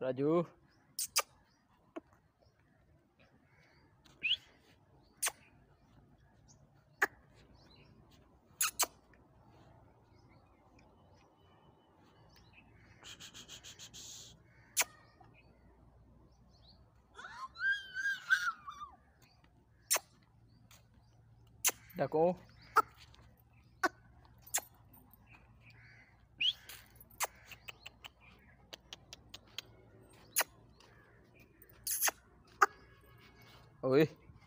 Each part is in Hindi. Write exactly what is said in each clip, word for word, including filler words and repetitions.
राजू देखो ओए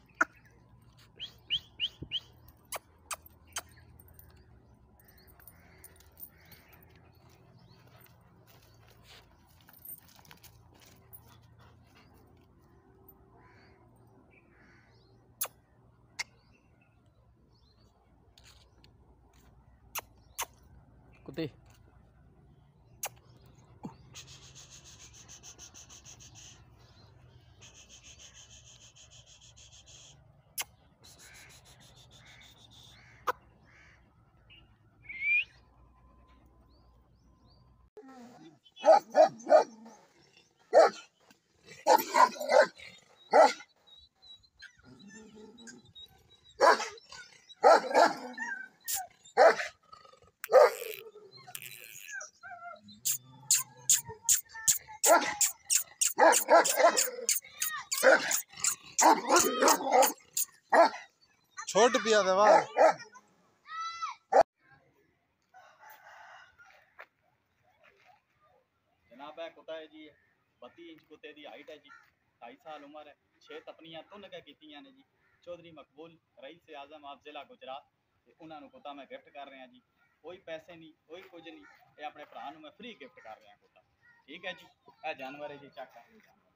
कुत्ते छोट पिया दवा जनाब है कुत्ता है जी बत्ती इंच कुत्ते की हाइट है जी ढाई साल उम्र है छे तपनियां तुन के कीतियां ने जी चौधरी मकबूल रईस आजम आप जिला गुजरात ते उन्होंने कुत्ता मैं गिफ्ट कर रहा जी कोई पैसे नहीं कोई कुछ नहीं ये अपने भरा मैं फ्री गिफ्ट कर रहा कुत्ता ठीक है जी यह जानवर है जी चेक कर लो।